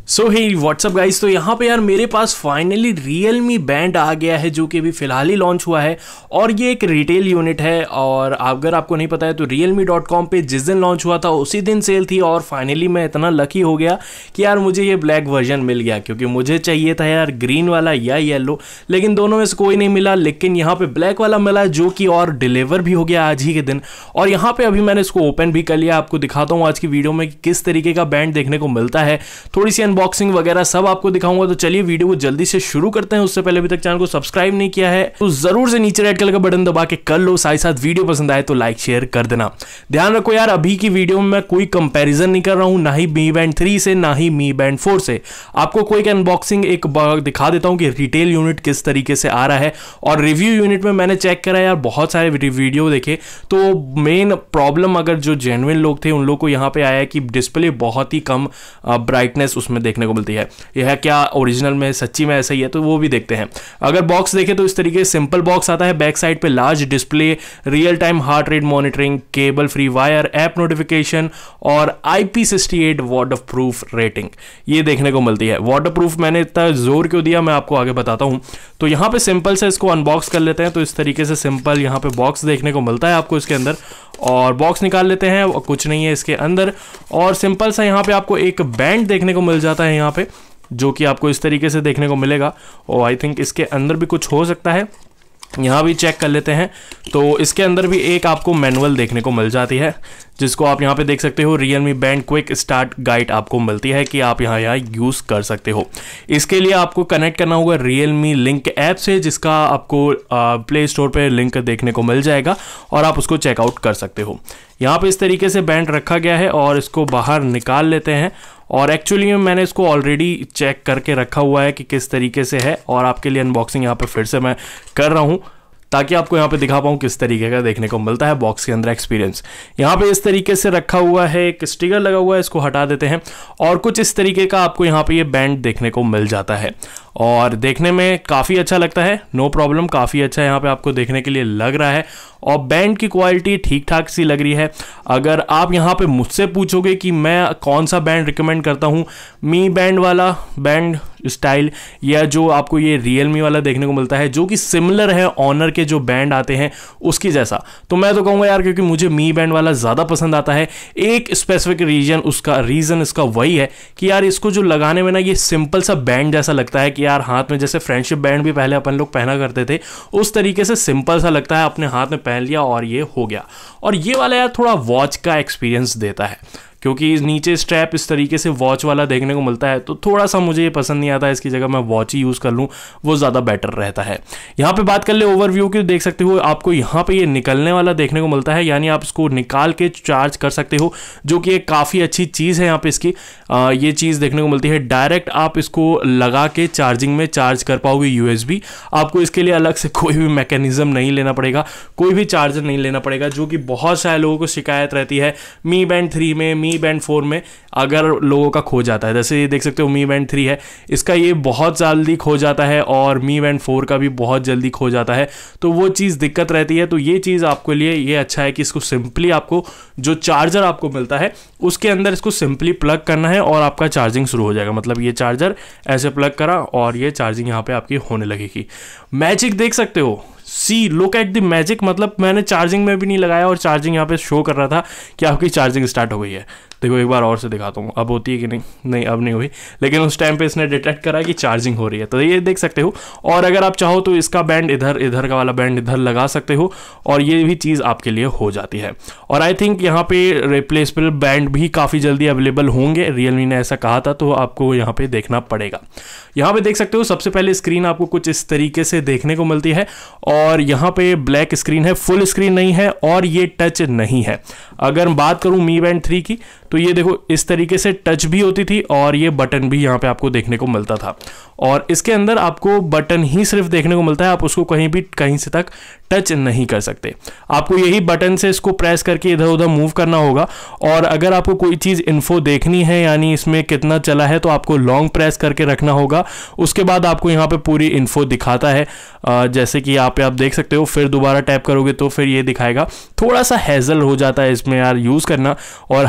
सो हे WhatsApp guys, तो यहाँ पे यार मेरे पास फाइनली Realme बैंड आ गया है जो कि अभी फ़िलहाल ही लॉन्च हुआ है और ये एक रिटेल यूनिट है। और अगर आपको नहीं पता है तो realme.com पे जिस दिन लॉन्च हुआ था उसी दिन सेल थी और फाइनली मैं इतना लकी हो गया कि यार मुझे ये ब्लैक वर्जन मिल गया, क्योंकि मुझे चाहिए था यार ग्रीन वाला या येलो, लेकिन दोनों में से कोई नहीं मिला। लेकिन यहाँ पे ब्लैक वाला मिला जो कि और डिलीवर भी हो गया आज ही के दिन। और यहाँ पे अभी मैंने इसको ओपन भी कर लिया, आपको दिखाता हूँ आज की वीडियो में कि किस तरीके का बैंड देखने को मिलता है, थोड़ी सी अनबॉक्सिंग वगैरह सब आपको दिखाऊंगा। तो चलिए वीडियो को जल्दी से शुरू करते हैं। उससे पहले अभी तक चैनल को सब्सक्राइब नहीं किया है तो जरूर से नीचे रेड कलर का बटन दबा के कर लो, साथ ही साथ वीडियो पसंद आए तो लाइक शेयर कर देना। ध्यान रखो यार, अभी की वीडियो में मैं कोई कंपैरिजन नहीं कर रहा हूं, ना ही Mi Band 3 से ना ही Mi Band 4 से। आपको कोई अनबॉक्सिंग एक दिखा देता हूं कि रिटेल यूनिट किस तरीके से आ रहा है। और रिव्यू यूनिट में मैंने चेक करा यार, बहुत सारे वीडियो देखे तो मेन प्रॉब्लम अगर जो जेन्युइन लोग थे उन लोग को यहाँ पे आया कि डिस्प्ले बहुत ही कम ब्राइटनेस उसमें देखने को मिलती है। यह क्या ओरिजिनल में सच्ची में ऐसा ही है, तो वो भी देखते हैं। अगर बॉक्स देखें तो इस तरीके से सिंपल बॉक्स आता है, बैक साइड पे large display, real time heart rate monitoring, cable free wire, app notification और IP68 वाटर प्रूफ रेटिंग ये देखने को मिलती है। वाटर प्रूफ मैंने इतना जोर क्यों दिया मैं आपको आगे बताता हूं। तो यहां पे सिंपल से इसको अनबॉक्स कर लेते हैं। तो इस तरीके से सिंपल यहां पे बॉक्स देखने को मिलता है आपको इसके अंदर, और बॉक्स निकाल लेते हैं और कुछ नहीं है इसके अंदर। और सिंपल सा यहाँ पे आपको एक बैंड देखने को मिल जाता है यहाँ पे, जो कि आपको इस तरीके से देखने को मिलेगा। और आई थिंक इसके अंदर भी कुछ हो सकता है, यहाँ भी चेक कर लेते हैं। तो इसके अंदर भी एक आपको मैनुअल देखने को मिल जाती है, जिसको आप यहाँ पे देख सकते हो। Realme band quick start guide आपको मिलती है कि आप यहाँ यूज़ कर सकते हो। इसके लिए आपको कनेक्ट करना होगा Realme लिंक ऐप से, जिसका आपको प्ले स्टोर पे लिंक देखने को मिल जाएगा और आप उसको चेकआउट कर सकते हो। यहाँ पे इस तरीके से बैंड रखा गया है और इसको बाहर निकाल लेते हैं। और एक्चुअली में मैंने इसको ऑलरेडी चेक करके रखा हुआ है कि किस तरीके से है, और आपके लिए अनबॉक्सिंग यहाँ पे फिर से मैं कर रहा हूँ ताकि आपको यहाँ पे दिखा पाऊँ किस तरीके का देखने को मिलता है बॉक्स के अंदर एक्सपीरियंस। यहाँ पे इस तरीके से रखा हुआ है, एक स्टिकर लगा हुआ है, इसको हटा देते हैं और कुछ इस तरीके का आपको यहाँ पे ये बैंड देखने को मिल जाता है और देखने में काफ़ी अच्छा लगता है। नो प्रॉब्लम, काफ़ी अच्छा यहाँ पे आपको देखने के लिए लग रहा है और बैंड की क्वालिटी ठीक ठाक सी लग रही है। अगर आप यहाँ पे मुझसे पूछोगे कि मैं कौन सा बैंड रिकमेंड करता हूँ, Mi Band वाला बैंड स्टाइल या जो आपको ये Realme वाला देखने को मिलता है जो कि सिमिलर है ऑनर के जो बैंड आते हैं उसकी जैसा, तो मैं तो कहूँगा यार, क्योंकि मुझे Mi Band वाला ज़्यादा पसंद आता है। एक स्पेसिफिक रीज़न इसका वही है कि यार इसको जो लगाने में ना ये सिंपल सा बैंड जैसा लगता है कि यार हाथ में, जैसे फ्रेंडशिप बैंड भी पहले अपन लोग पहना करते थे उस तरीके से सिंपल सा लगता है, अपने हाथ में पहन लिया और ये हो गया। और ये वाला यार थोड़ा वॉच का एक्सपीरियंस देता है, क्योंकि नीचे स्ट्रैप इस तरीके से वॉच वाला देखने को मिलता है, तो थोड़ा सा मुझे ये पसंद नहीं आता। इसकी जगह मैं वॉच ही यूज़ कर लूँ, वो ज़्यादा बेटर रहता है। यहाँ पे बात कर ले ओवरव्यू की, देख सकते हो आपको यहाँ पे ये निकलने वाला देखने को मिलता है, यानी आप इसको निकाल के चार्ज कर सकते हो, जो कि एक काफ़ी अच्छी चीज़ है। यहाँ पे इसकी ये चीज़ देखने को मिलती है। डायरेक्ट आप इसको लगा के चार्जिंग में चार्ज कर पाओगे USB। आपको इसके लिए अलग से कोई भी मैकेनिज्म नहीं लेना पड़ेगा, कोई भी चार्जर नहीं लेना पड़ेगा, जो कि बहुत सारे लोगों को शिकायत रहती है Mi Band 3 में, Mi Band 4 में अगर लोगों का खो जाता है। जैसे ये देख सकते हो Mi Band 3 है, इसका ये बहुत जल्दी खो जाता है और Mi Band 4 का भी बहुत जल्दी खो जाता है, तो वो चीज़ दिक्कत रहती है। तो ये चीज़ आपके लिए ये अच्छा है कि इसको सिंपली आपको जो चार्जर आपको मिलता है उसके अंदर इसको सिंपली प्लग करना है और आपका चार्जिंग शुरू हो जाएगा। मतलब ये चार्जर ऐसे प्लग करा और ये चार्जिंग यहाँ पे आपकी होने लगेगी। मैजिक देख सकते हो, see look at the magic. मतलब मैंने चार्जिंग में भी नहीं लगाया और चार्जिंग यहाँ पे शो कर रहा था कि आपकी चार्जिंग स्टार्ट हो गई है। देखो एक बार और से दिखाता हूँ, अब होती है कि नहीं अब नहीं हुई, लेकिन उस टाइम पे इसने डिटेक्ट करा कि चार्जिंग हो रही है, तो ये देख सकते हो। और अगर आप चाहो तो इसका बैंड इधर का वाला बैंड इधर लगा सकते हो और ये भी चीज़ आपके लिए हो जाती है। और आई थिंक यहाँ पे रिप्लेसेबल बैंड भी काफ़ी जल्दी अवेलेबल होंगे, Realme ने ऐसा कहा था, तो आपको यहाँ पे देखना पड़ेगा। यहाँ पे देख सकते हो सबसे पहले स्क्रीन आपको कुछ इस तरीके से देखने को मिलती है और यहाँ पे ब्लैक स्क्रीन है, फुल स्क्रीन नहीं है और ये टच नहीं है। अगर बात करूँ Mi Band 3 की, तो ये देखो इस तरीके से टच भी होती थी और ये बटन भी यहाँ पे आपको देखने को मिलता था। और इसके अंदर आपको बटन ही सिर्फ देखने को मिलता है, आप उसको कहीं से तक टच नहीं कर सकते। आपको यही बटन से इसको प्रेस करके इधर उधर मूव करना होगा। और अगर आपको कोई चीज़ इन्फो देखनी है, यानी इसमें कितना चला है, तो आपको लॉन्ग प्रेस करके रखना होगा। उसके बाद आपको यहाँ पे पूरी इन्फो दिखाता है, जैसे कि यहाँ पे आप देख सकते हो। फिर दोबारा टैप करोगे तो फिर ये दिखाएगा। थोड़ा सा हैजल हो जाता है इसमें यार यूज़ करना, और हार्ट रेट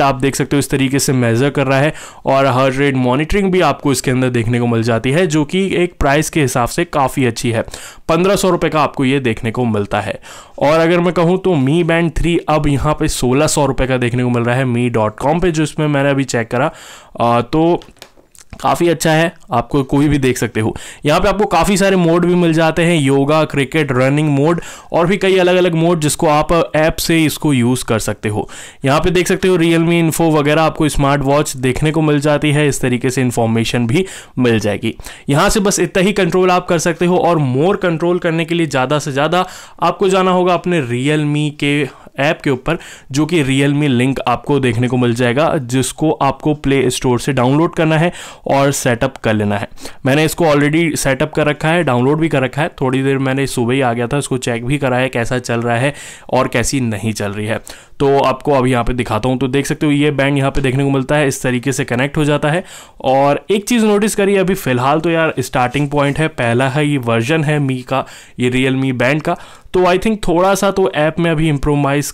आप देख सकते हो इस तरीके से मेजर कर रहा है, और हार्ट रेट मॉनिटरिंग भी आपको इसके अंदर देखने को मिल जाती है, जो कि एक प्राइस के हिसाब से काफ़ी अच्छी है। 1500 रुपये का आपको ये देखने को मिलता है। और अगर मैं कहूँ तो Mi Band 3 अब यहाँ पे 1600 रुपये का देखने को मिल रहा है mi.com पे, जो इसमें मैंने अभी चेक करा तो काफ़ी अच्छा है, आपको कोई भी देख सकते हो। यहाँ पे आपको काफ़ी सारे मोड भी मिल जाते हैं, योगा, क्रिकेट, रनिंग मोड और भी कई अलग अलग मोड, जिसको आप ऐप से इसको यूज़ कर सकते हो। यहाँ पे देख सकते हो Realme इन्फो वगैरह आपको स्मार्ट वॉच देखने को मिल जाती है, इस तरीके से इंफॉर्मेशन भी मिल जाएगी। यहाँ से बस इतना ही कंट्रोल आप कर सकते हो, और मोर कंट्रोल करने के लिए ज़्यादा से ज़्यादा आपको जाना होगा अपने Realme के ऐप के ऊपर, जो कि Realme लिंक आपको देखने को मिल जाएगा, जिसको आपको प्ले स्टोर से डाउनलोड करना है और सेटअप कर लेना है। मैंने इसको ऑलरेडी सेटअप कर रखा है, डाउनलोड भी कर रखा है। थोड़ी देर मैंने सुबह ही आ गया था, इसको चेक भी करा है कैसा चल रहा है और कैसी नहीं चल रही है। तो आपको अभी यहाँ पे दिखाता हूँ। तो देख सकते हो ये बैंड यहाँ पे देखने को मिलता है, इस तरीके से कनेक्ट हो जाता है। और एक चीज़ नोटिस करिए, अभी फिलहाल तो यार स्टार्टिंग पॉइंट है, पहला है ये वर्जन है मी का, ये Realme बैंड का। तो आई थिंक थोड़ा सा तो ऐप में अभी इम्प्रूवमेंट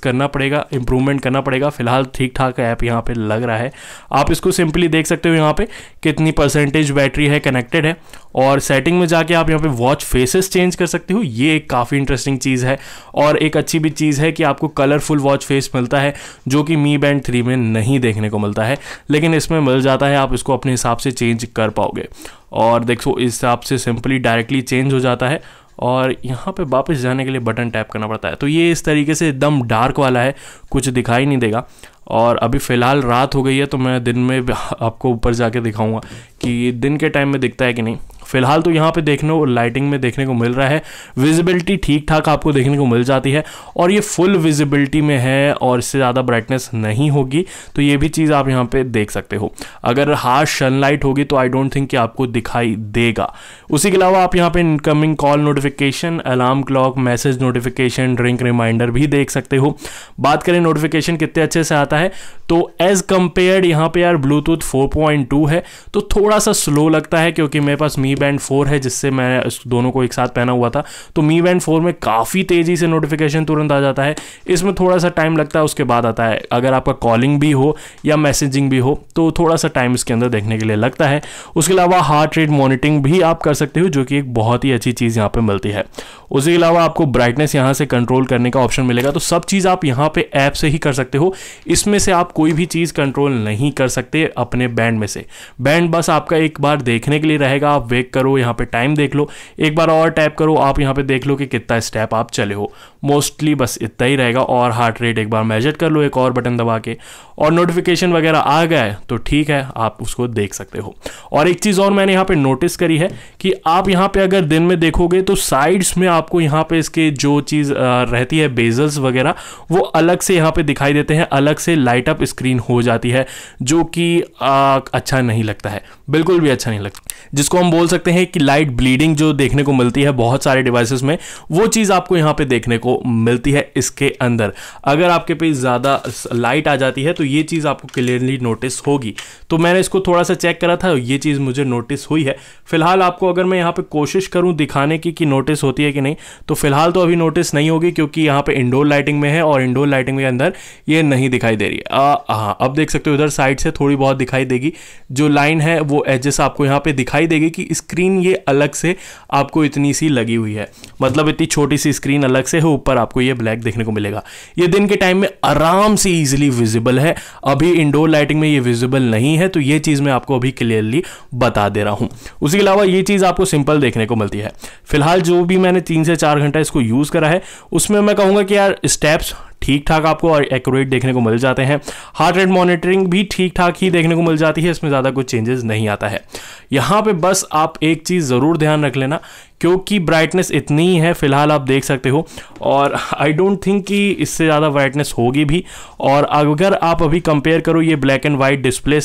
करना पड़ेगा। फिलहाल ठीक ठाक ऐप यहाँ पे लग रहा है। आप इसको सिंपली देख सकते हो यहाँ पे कितनी परसेंटेज बैटरी है कनेक्टेड है, और सेटिंग में जाके आप यहाँ पे वॉच फेसेस चेंज कर सकते हो। ये एक काफ़ी इंटरेस्टिंग चीज़ है, और एक अच्छी भी चीज़ है कि आपको कलरफुल वॉच फेस मिलता है, जो कि Mi Band 3 में नहीं देखने को मिलता है, लेकिन इसमें मिल जाता है। आप इसको अपने हिसाब से चेंज कर पाओगे, और देखो इस हिसाब से सिंपली डायरेक्टली चेंज हो जाता है, और यहाँ पे वापस जाने के लिए बटन टैप करना पड़ता है। तो ये इस तरीके से एकदम डार्क वाला है, कुछ दिखाई नहीं देगा। और अभी फ़िलहाल रात हो गई है, तो मैं दिन में आपको ऊपर जाके दिखाऊंगा कि दिन के टाइम में दिखता है कि नहीं। फिलहाल तो यहाँ पे लाइटिंग में देखने को मिल रहा है, विजिबिलिटी ठीक ठाक आपको देखने को मिल जाती है, और ये फुल विजिबिलिटी में है, और इससे ज़्यादा ब्राइटनेस नहीं होगी। तो ये भी चीज़ आप यहाँ पे देख सकते हो। अगर हार्श सनलाइट होगी तो आई डोंट थिंक कि आपको दिखाई देगा। उसी के अलावा आप यहाँ पे incoming call notification, alarm clock, message notification, drink reminder भी देख सकते हो। बात करें नोटिफिकेशन कितने अच्छे से आता है, तो एज कंपेयर्ड यहाँ पे यार ब्लूटूथ 4.2 है, तो थोड़ा सा स्लो लगता है, क्योंकि मेरे पास Mi Band 4 है, जिससे मैं दोनों को एक साथ पहना हुआ था। तो Mi Band 4 में काफ़ी तेज़ी से नोटिफिकेशन तुरंत आ जाता है, इसमें थोड़ा सा टाइम लगता है, उसके बाद आता है। अगर आपका कॉलिंग भी हो या मैसेजिंग भी हो तो थोड़ा सा टाइम इसके अंदर देखने के लिए लगता है। उसके अलावा हार्ट रेट मॉनिटरिंग भी आप कर सकते हो, जो कि एक बहुत ही अच्छी चीज़ यहाँ पे मिलती है। उसके अलावा आपको ब्राइटनेस यहाँ से कंट्रोल करने का ऑप्शन मिलेगा। तो सब चीज़ आप यहाँ पे ऐप से ही कर सकते हो, इसमें से आप कोई भी चीज़ कंट्रोल नहीं कर सकते अपने बैंड में से। बैंड बस आपका एक बार देखने के लिए रहेगा, आप वेट करो, यहाँ पे टाइम देख लो, एक बार और टैप करो, आप यहाँ पे देख लो कि कितना स्टेप आप चले हो। मोस्टली बस इतना ही रहेगा, और हार्ट रेट एक बार मेजर कर लो एक और बटन दबा के, और नोटिफिकेशन वगैरह आ गया है तो ठीक है, आप उसको देख सकते हो। और एक चीज़ और मैंने यहाँ पे नोटिस करी है कि आप यहाँ पे अगर दिन में देखोगे तो साइड्स में आपको यहाँ पे इसके जो चीज़ रहती है बेजल्स वगैरह, वो अलग से यहाँ पे दिखाई देते हैं, अलग से लाइट अप स्क्रीन हो जाती है, जो कि अच्छा नहीं लगता है, बिल्कुल भी अच्छा नहीं लगता। जिसको हम बोल सकते हैं कि लाइट ब्लीडिंग जो देखने को मिलती है बहुत सारे डिवाइसेस में, वो चीज़ आपको यहाँ पे देखने को मिलती है इसके अंदर। अगर आपके पे ज़्यादा लाइट आ जाती है तो ये चीज़ आपको क्लियरली नोटिस होगी। तो मैंने इसको थोड़ा सा चेक करा था, ये चीज़ मुझे नोटिस हुई है। फिलहाल आपको अगर मैं यहाँ पे कोशिश करूँ दिखाने की कि नोटिस होती है कि नहीं, तो फिलहाल तो अभी नोटिस नहीं होगी, क्योंकि यहाँ पे इंडोर लाइटिंग में है, और इंडोर लाइटिंग के अंदर ये नहीं दिखाई दे रही है। हाँ, अब देख सकते हो उधर साइड से थोड़ी बहुत दिखाई देगी, जो लाइन है वो एजेस आपको यहाँ पे दिखाई देगी कि स्क्रीन ये अलग से आपको इतनी सी लगी हुई है, मतलब इतनी छोटी सी स्क्रीन अलग से है, ऊपर आपको ये ब्लैक देखने को मिलेगा। ये दिन के टाइम में आराम से इजीली विजिबल है, अभी इंडोर लाइटिंग में ये विजिबल नहीं है, तो ये चीज़ मैं आपको अभी क्लियरली बता दे रहा हूँ। उसके अलावा ये चीज़ आपको सिंपल देखने को मिलती है। फिलहाल जो भी मैंने 3 से 4 घंटा इसको यूज़ करा है, उसमें मैं कहूँगा कि यार स्टेप्स ठीक ठाक आपको और एक्यूरेट देखने को मिल जाते हैं। हार्ट रेट मॉनिटरिंग भी ठीक ठाक ही देखने को मिल जाती है, इसमें ज़्यादा कुछ चेंजेस नहीं आता है। यहाँ पे बस आप एक चीज़ ज़रूर ध्यान रख लेना, क्योंकि ब्राइटनेस इतनी ही है फिलहाल आप देख सकते हो, और आई डोंट थिंक कि इससे ज़्यादा ब्राइटनेस होगी भी। और अगर आप अभी कंपेयर करो ये ब्लैक एंड वाइट डिस्प्ले से,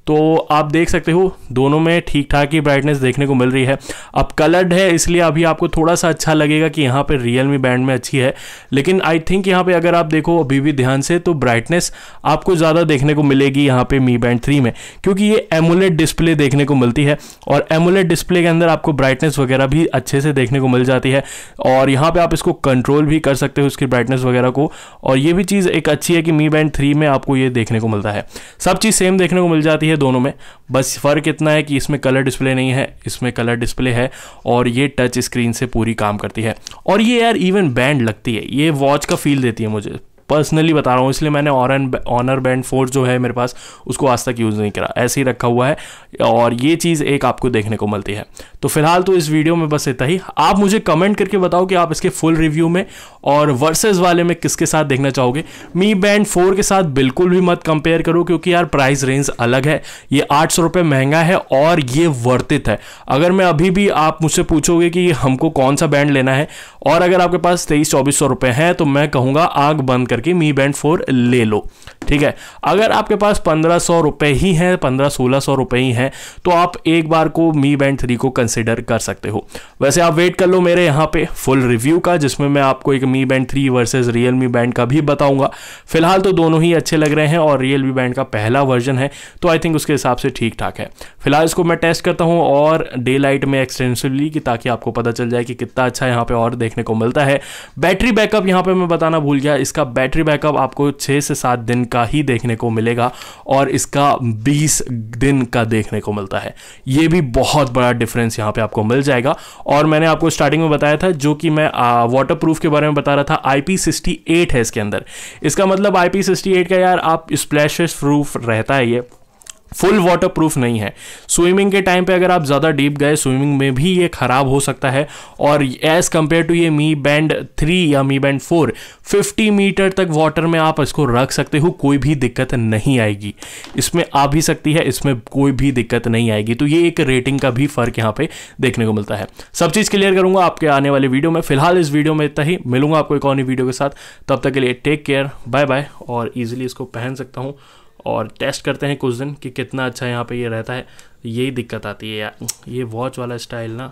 तो आप देख सकते हो दोनों में ठीक ठाक ही ब्राइटनेस देखने को मिल रही है। अब कलर्ड है इसलिए अभी आपको थोड़ा सा अच्छा लगेगा कि यहाँ पे Realme बैंड में अच्छी है, लेकिन आई थिंक यहाँ पे अगर आप देखो अभी भी ध्यान से तो ब्राइटनेस आपको ज़्यादा देखने को मिलेगी यहाँ पे Mi Band 3 में, क्योंकि ये एमोलेड डिस्प्ले देखने को मिलती है और एमोलेड डिस्प्ले के अंदर आपको ब्राइटनेस वगैरह भी अच्छे से देखने को मिल जाती है और यहाँ पे आप इसको कंट्रोल भी कर सकते हो उसकी ब्राइटनेस वगैरह को। और ये भी चीज़ एक अच्छी है कि Mi Band 3 में आपको ये देखने को मिलता है, सब चीज़ सेम देखने को मिल जाती है दोनों में, बस फ़र्क इतना है कि इसमें कलर डिस्प्ले नहीं है, इसमें कलर डिस्प्ले है और ये टच स्क्रीन से पूरी काम करती है। और ये यार इवन बैंड लगती है, ये वॉच का फील देती है मुझे, पर्सनली बता रहा हूँ, इसलिए मैंने ऑनर बैंड 4 जो है मेरे पास उसको आज तक यूज़ नहीं करा, ऐसे ही रखा हुआ है और ये चीज़ एक आपको देखने को मिलती है। तो फिलहाल तो इस वीडियो में बस इतना ही। आप मुझे कमेंट करके बताओ कि आप इसके फुल रिव्यू में और वर्सेस वाले में किसके साथ देखना चाहोगे। Mi Band 4 के साथ बिल्कुल भी मत कंपेयर करो क्योंकि यार प्राइस रेंज अलग है, ये 800 रुपये महंगा है और ये वर्थ इट है। अगर मैं अभी भी आप मुझसे पूछोगे कि हमको कौन सा बैंड लेना है और अगर आपके पास 2300-2400 रुपये हैं तो मैं कहूँगा आग बंद करके Mi Band 4 ले लो, ठीक है। अगर आपके पास 1500 रुपये ही हैं, 1500-1600 रुपये ही हैं तो आप एक बार को Mi Band 3 को कंसिडर कर सकते हो। वैसे आप वेट कर लो मेरे यहाँ पे फुल रिव्यू का, जिसमें मैं आपको एक Mi Band 3 versus Realme band का भी बताऊंगा। फिलहाल तो दोनों ही अच्छे लग रहे हैं और Realme बैंड का पहला वर्जन है तो आई थिंक उसके हिसाब से ठीक ठाक है। फिलहाल इसको मैं टेस्ट करता हूँ और डे लाइट में एक्सटेंसिवली कि ताकि आपको पता चल जाए कि कितना अच्छा यहाँ पे और देखने को मिलता है। बैटरी बैकअप यहाँ पे मैं बताना भूल गया, इसका बैटरी बैकअप आपको 6 से 7 दिन का ही देखने को मिलेगा और इसका 20 दिन का देखने को मिलता है। ये भी बहुत बड़ा डिफरेंस यहाँ पे आपको मिल जाएगा। और मैंने आपको स्टार्टिंग में बताया था जो कि मैं वाटर प्रूफ के बारे में बता रहा था, IP68 है इसके अंदर। इसका मतलब IP68 का यार आप स्प्लैशेस प्रूफ रहता है, ये फुल वाटर प्रूफ नहीं है। स्विमिंग के टाइम पे अगर आप ज़्यादा डीप गए स्विमिंग में भी ये ख़राब हो सकता है और एज़ कम्पेयर टू ये Mi Band 3 या Mi Band 4 50 मीटर तक वाटर में आप इसको रख सकते हो, कोई भी दिक्कत नहीं आएगी। इसमें आ भी सकती है, इसमें कोई भी दिक्कत नहीं आएगी। तो ये एक रेटिंग का भी फ़र्क यहाँ पे देखने को मिलता है। सब चीज़ क्लियर करूँगा आपके आने वाले वीडियो में। फिलहाल इस वीडियो में इतना ही, मिलूंगा आपको एक और नई वीडियो के साथ। तब तक के लिए टेक केयर, बाय बाय। और ईजिली इसको पहन सकता हूँ और टेस्ट करते हैं कुछ दिन कि कितना अच्छा यहाँ पे ये रहता है। यही दिक्कत आती है यार, ये वॉच वाला स्टाइल ना,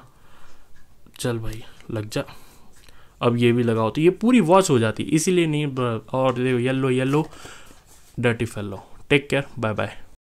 चल भाई लग जा, अब ये भी लगाओ तो ये पूरी वॉच हो जाती है, इसीलिए नहीं। और देखो yellow yellow dirty fellow. Take care, bye bye.